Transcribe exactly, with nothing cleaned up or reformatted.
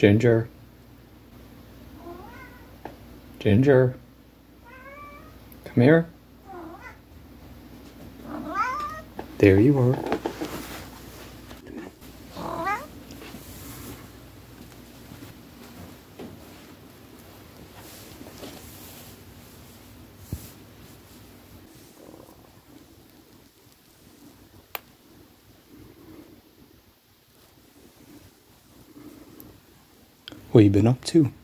Ginger. Ginger. Come here. There you are. What you been up to?